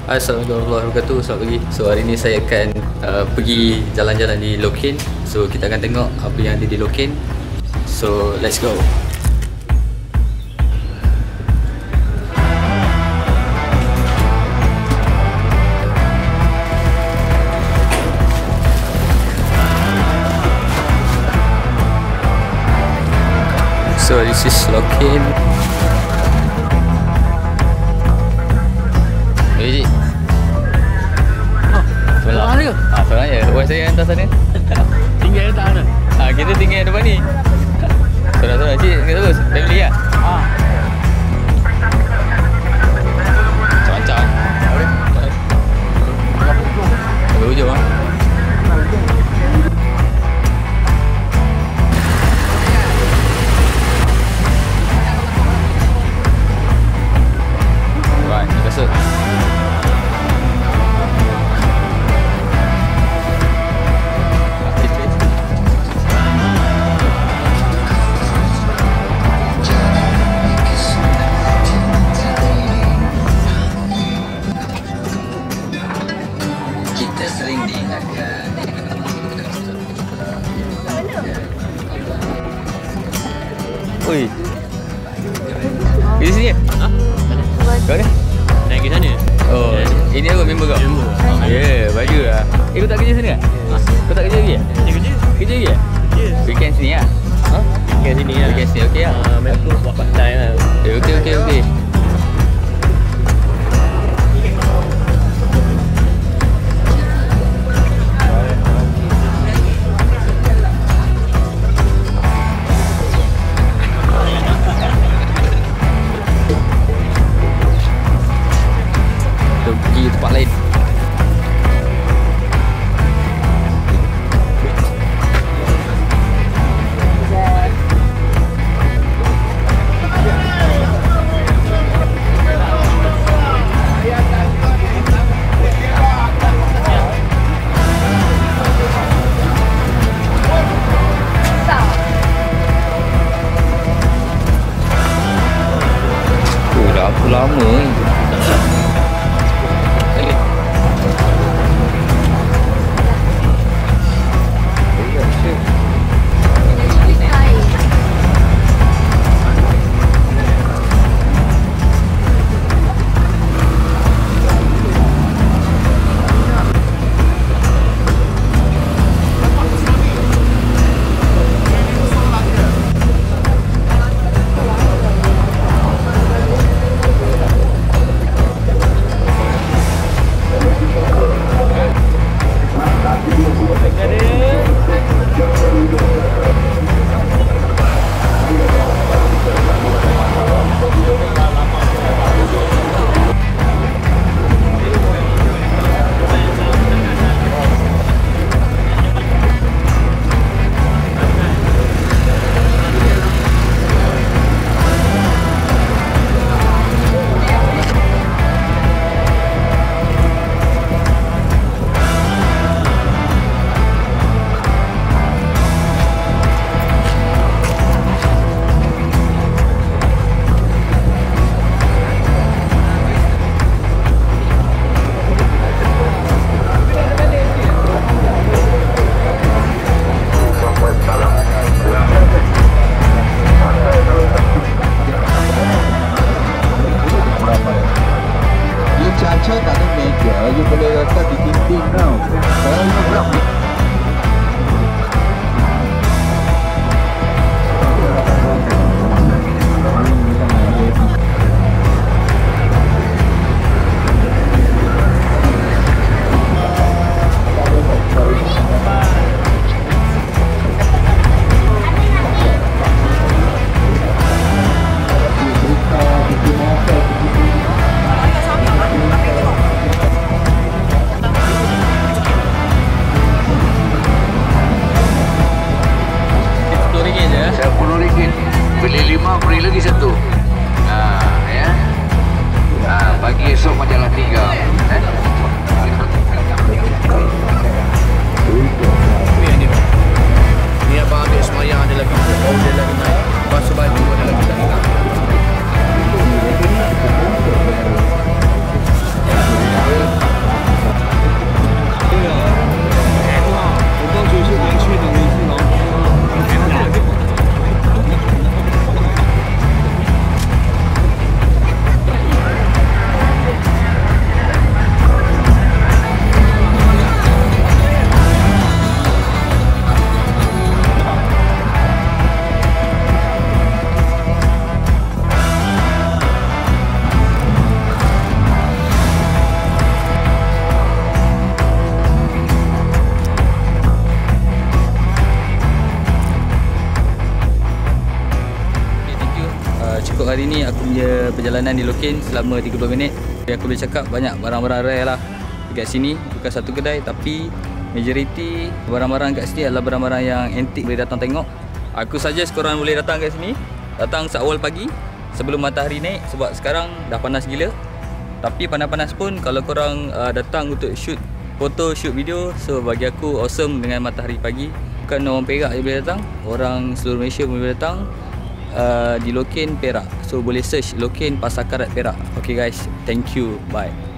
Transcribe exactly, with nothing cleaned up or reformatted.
Assalamualaikum warahmatullahi wabarakatuh. Selamat pagi. So hari ni saya akan uh, pergi jalan-jalan di Loken. So kita akan tengok apa yang ada di Loken. So let's go. So this is Loken. Hey, Cik. Oh, sebelah mana ke? Ah, sebelah je. Wan saya hantar sana. Tinggal letak mana? Ah, kita tinggal depan ni. Sebelah-sebelah Cik, tinggal terus. Family lah. Ah. Macam-macam. Boleh. Ada hujung ah. Right, ni rasa. Oi. Di sini ya? Ha? Kau ni? Naik ke sana? Oh, yeah. Ini aku member kau? Member. Ya, yeah, baju lah. Eh, kau tak kerja sini ke? Ha? Kau tak kerja lagi ya? Dia kerja? Kerja lagi ya? Yes. Weekend sini lah? Ha? Weekend sini lah. Weekend sini, okey lah? Uh, member buat part time lah. Eh, okey, okey, okey. Pergi tempat lain. Oh, dah apa lama ni. perjalanan di Loken selama tiga puluh minit. Yang aku boleh cakap, banyak barang-barang rare lah dekat sini. Bukan satu kedai, tapi majoriti barang-barang kat sini adalah barang-barang yang antik, boleh datang tengok. Aku suggest korang boleh datang kat sini, datang seawal pagi sebelum matahari naik, sebab sekarang dah panas gila. Tapi panas-panas pun kalau korang uh, datang untuk shoot foto, shoot video, so bagi aku awesome dengan matahari pagi. Bukan orang Perak je boleh datang, orang seluruh Malaysia pun boleh datang uh, di Loken Perak. So boleh search Loken Pasar Karat Perak. Okay guys, thank you, bye.